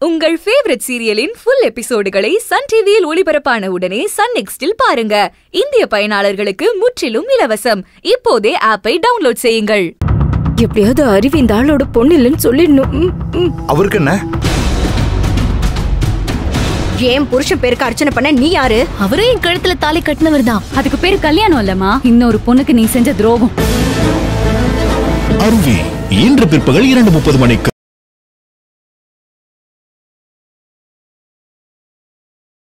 உங்கள் ஃபேவரட் சீரியலின் ஃபுல் எபிசோடுகளை சன் டிவியில் ஒளிபரப்பான உடனே சன் நெக்ஸ்டில் பாருங்க. இந்திய பயனாளர்களுக்கு முற்றிலும் இலவசம். இப்போதே ஆப்பை டவுன்லோட் செய்யுங்கள். எப்படியாவது அறிவு இந்த ஆளோட பொண்ணு இல்லைன்னு சொல்லிடணும். அவருக்கு என்ன? ஏன் புருஷன் பேருக்கு அர்ச்சனை பண்ண நீ யாரு? அவரே என் கழுத்துல தாலி கட்டினவர் தான். அதுக்கு பேரு கல்யாணம் இல்லமா, இன்னொரு பொண்ணுக்கு நீ செஞ்ச துரோகம். அருவி இன்று பிற்பகல் 2:30 மணிக்கு.